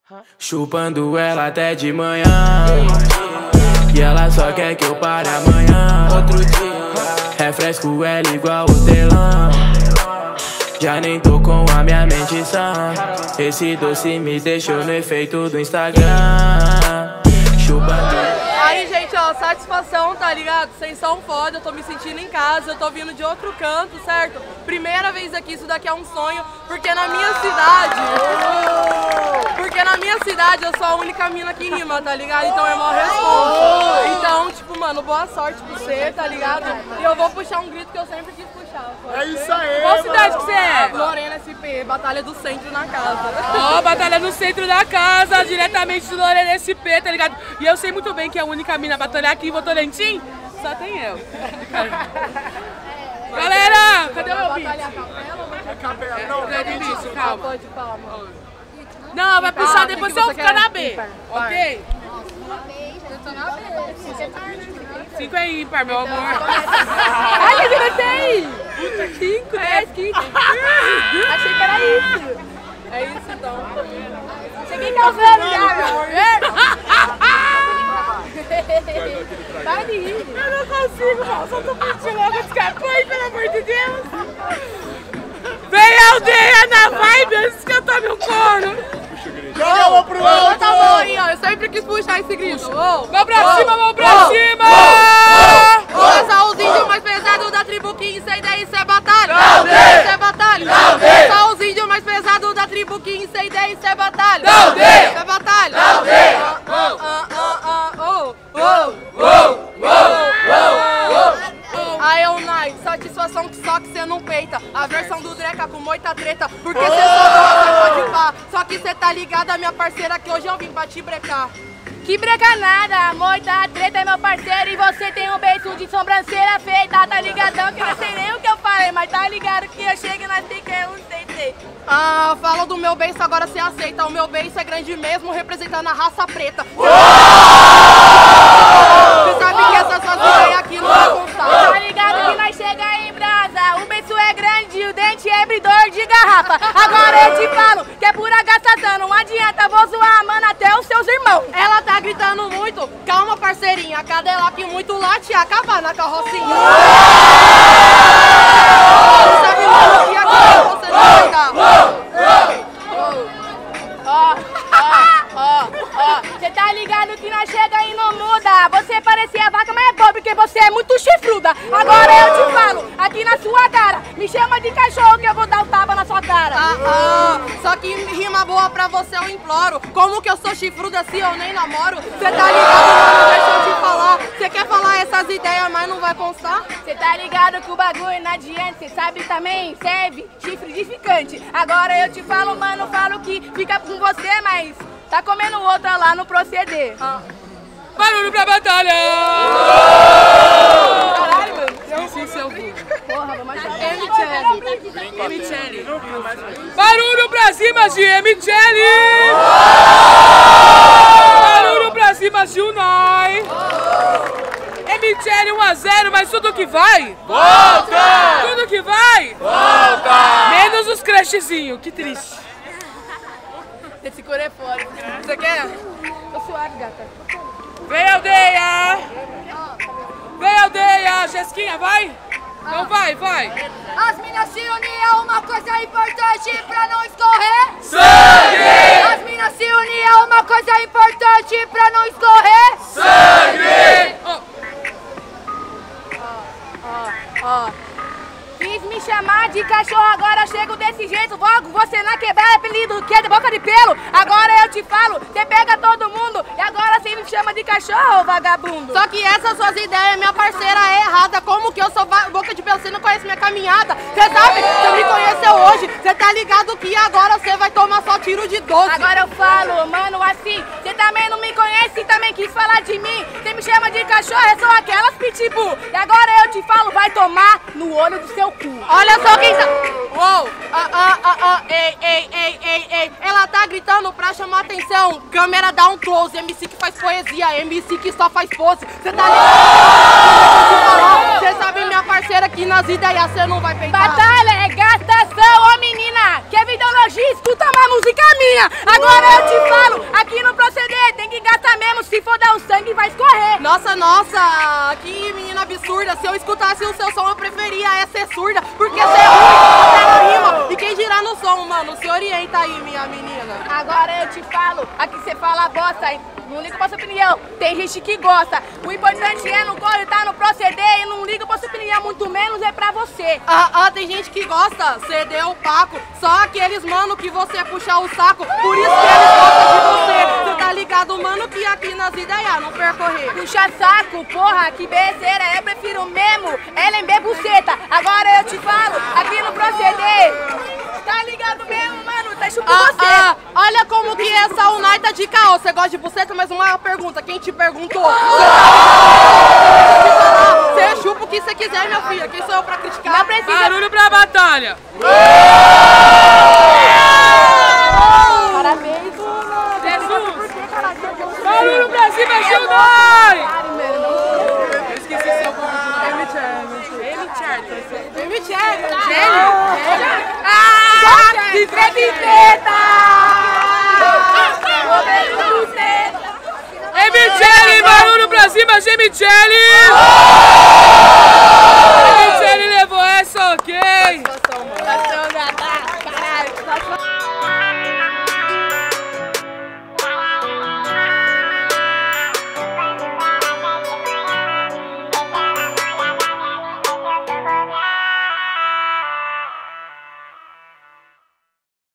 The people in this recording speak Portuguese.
Chupando ela até de manhã, e ela só quer que eu pare amanhã. Outro dia, refresco ela igual hortelã. Já nem tô com a minha mente sã. Esse doce me deixou no efeito do Instagram. Chupando. Aí, gente, ó, satisfação, tá ligado? Vocês são foda, eu tô me sentindo em casa, eu tô vindo de outro canto, certo? Primeira vez aqui, isso daqui é um sonho, porque na minha cidade eu sou a única mina que rima, tá ligado? Então é mó responsa. Então, tipo, mano, boa sorte pra você, tá ligado? E eu vou puxar um grito que eu sempre quis puxar. É isso aí! Qual cidade que você é? Lorena SP, Batalha do Centro na casa. Ó, Batalha do Centro da casa, diretamente do Lorena SP, tá ligado? E eu sei muito bem que a única mina a batalhar aqui em Votorantim só tem eu. Galera, cadê o meu beat? Não, é difícil, calma. Pode falar, mano. Não, vai puxar depois se eu ficar na B, ok? Eu tô na B. 5 é ímpar, meu amor. Ai, que acertei! 5, 10, 15. Achei que era isso. É isso, então. Cheguei causando já, meu amor. Para de rir. Eu não consigo, mal, só tô pedindo logo de capões, pelo amor de Deus. Vem, aldeia, na vibe antes que eu tome um couro. Vamos pro alto! Tá bom aí, ó. Eu sempre quis puxar esse grito. Mão pra cima, mão pra cima! Essa os índios mais pesados da tribo 15, e daí isso é batalha. Não tem! Isso é batalha. Não tem! Essa os índios mais pesados da tribo 15, e daí isso é batalha. Não tem! Isso é batalha. Não tem! Aí é o Night, satisfação que só que cê não peita. A versão do Dreca com muita treta, porque cê só gosta de pá. Só que cê tá ligada, minha parceira, que hoje eu vim pra te brecar. Que breca nada, muita treta é meu parceiro. E você tem um beijo de sobrancelha feita. Tá ligadão que não sei nem o que eu falei, mas tá ligado que eu chego e nós fiquemos um TT. Ah, fala do meu beijo, agora cê aceita. O meu beijo é grande mesmo, representando a raça preta. Cê sabe que essas suas ideias aqui não vai constar. Tá ligado que nós chega em brasa. O beijo é grande e o dente é abridor de garrafa. Agora eu te falo que é pura gastadão. Não adianta, vou zoar a mana até os seus irmãos. Ela tá gritando muito, calma parceirinha. Cadela que muito late acabar na carrocinha. Você sabe muito que agora você não vai dar. Cê tá ligado que nós chega e não muda. Você parecia vaca, mas é boa porque você é muito chifruda. Agora eu te falo, aqui na sua cara, me chama de cachorro que eu vou dar um tapa na sua cara. Só que rima boa pra você eu imploro. Como que eu sou chifruda se eu nem namoro? Cê tá ligado, mano, deixa eu te falar. Cê quer falar essas ideias, mas não vai constar? Cê tá ligado que o bagulho não adianta. Cê sabe também, serve chifre de ficante. Agora eu te falo, mano, falo que fica com você, mas tá comendo outra lá no proceder. Barulho pra batalha! Caralho, mano. Sim, seu vulgo. Porra, vamos achar. Michele. Barulho pra cima de Michele! Barulho pra cima de Unai! Michele 1 a 0, mas tudo que vai? Volta! Tudo que vai? Volta! Menos os crushzinhos, que triste. Esse cor é foda. Você quer? Tô suave, gata. Vem, aldeia! Vem, aldeia! Jesquinha, vai? Não vai, vai! As minas se unir é uma coisa importante pra não escorrer. Sangue! As minas se unir é uma coisa importante pra não escorrer. Sangue! Quis me chamar de cachorro, agora chego desse jeito. Logo você não quebrar apelido que é de boca de pelo. Agora eu te falo, você pega todo mundo e agora você me chama de cachorro, vagabundo. Só que essas suas ideias, minha parceira, é errada. Como que eu sou boca de pelo? Você não conhece minha caminhada? Você sabe? Você me conheceu hoje. Você tá ligado que agora você vai tomar só tiro de 12. Agora eu falo, mano, assim, você também não me conhece e também quis falar de mim. Você me chama de cachorro, é só aquelas pitbull. E agora eu te falo, vai tomar no olho do seu cu. Olha só quem tá... Ei. Ela tá gritando pra chamar atenção. Câmera dá um close. MC que faz poesia, MC que só faz pose. Você tá ligado? Você sabe, minha parceira, que nas ideias você não vai peitar. Batalha é gastação, ô menina. Quer videologia? Escuta uma música minha. Agora eu te falo, aqui no proceder, tem que gastar mesmo, se for dar o sangue vai escorrer. Nossa, que menina absurda. Se eu escutasse o seu som, eu preferia ser surda, porque você é ruim, você não rima. E quem dirá no som, mano? Se orienta aí, minha menina. Agora eu te falo, aqui você fala bosta, não liga pra sua opinião, tem gente que gosta. O importante é no corre, tá no proceder, e não liga pra sua opinião, muito menos é pra você. Tem gente que gosta, ceder o Paco. Só aqueles mano que você puxa o saco, por isso que eles gostam de você. Você tá ligado, mano, que aqui nas ideias não percorrer. Puxa saco, porra, que besteira, eu prefiro mesmo LMB buceta. Agora eu te falo, aqui no proceder, tá ligado mesmo, mano, tá chupando você. Olha como que essa Unai tá de caô. Você gosta de buceta? Mas uma pergunta, quem te perguntou? Você chupa o que você quiser, minha filha. Quem sou eu pra criticar? Não precisa. Barulho pra batalha! Parabéns. Jesus! Barulho pra cima, Gildai! Eu esqueci seu Michele, barulho pra cima, Michele!